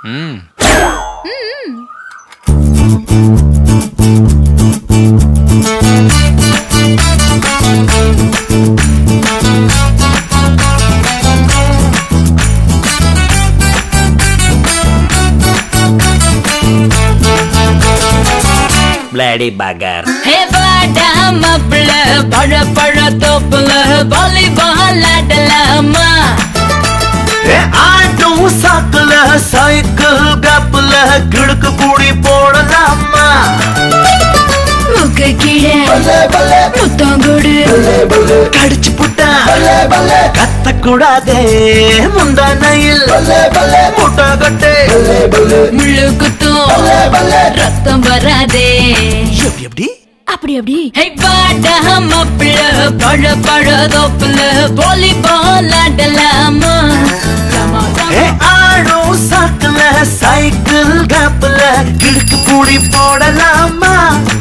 Bloody bugger. Hey, Vaada Maappilley, pala pala toppala, volleyball aadalama. Hey, aadu sakla, cycle gapla, kidku pudi podalama. Mukka kide, muttangodu, kadichu putta, katta kudade, mundanayil, mutta gatte, mullu kuttu, rattam varade. Eppadi? அப்படி Hey, Vaada Maappilley, pala pala toppala, volleyball aadalama. Hey, aadu sakla, cycle gapla, kidku pudi podalama.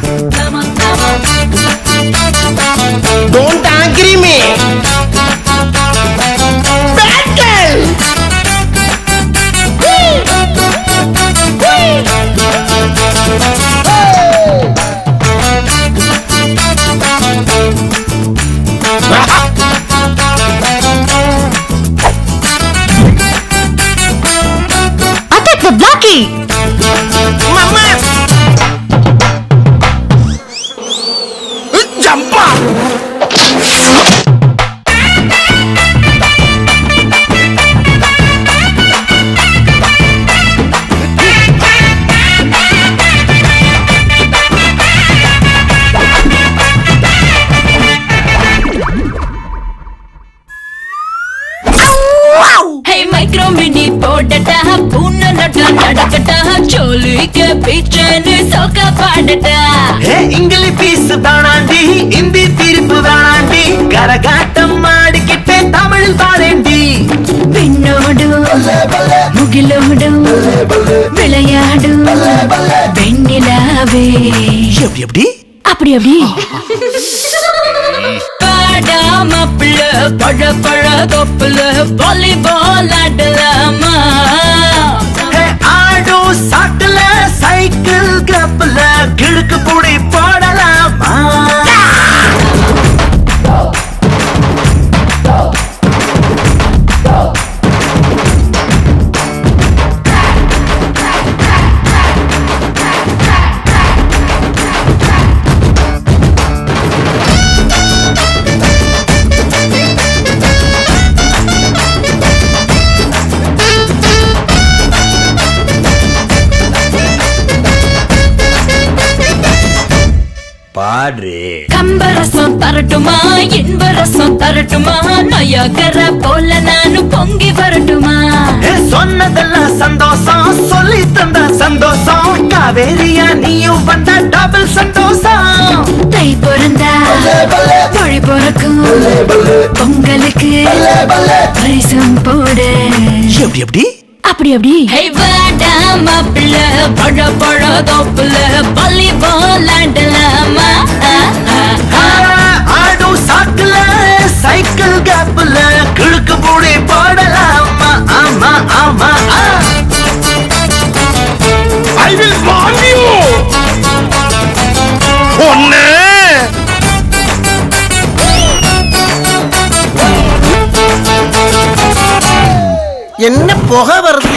Don't agree me. Bad girl. Attack the blocky. Mama. Jump up. Hey, micro mini podata, poona nata nadakata, choli ke piche ni soka padata. Hey, English piece daanandi, Hindi tirpu daanandi, karagatam maadikitte Tamil paalendi. Pinnodu, mugilodu, vilayadu, vennilave. Eppadi? அப்படி Vaada Maappilley, pala pala toppala, volleyball aadalama. Hey, aadu sakla, cycle gapla, kidku pudi podalama. பாடு கம்பரசம் தரட்டுமா இன்பரசம் தரட்டுமா நயகர போல நானு பொங்கி வரட்டுமா சொன்னதெல்லாம் சந்தோஷம் சொல்லி தந்த சந்தோஷம் காவேரியா நீயும் வந்த டபுள் சந்தோஷம் தை பிறந்தா மொழி பிறக்கும் பொங்கலுக்கு பரிசம் போடு எப்படி அப்படி Hey, Vaada Maappilley, pala pala toppala, volleyball aadalama. ஆடு சாக்குல சைக்கிள் கேப்ல கிழக்கு பூடி போடலாமா ஆமா ஆமா I will warn you. ஒண்ணு என்ன புகை வருது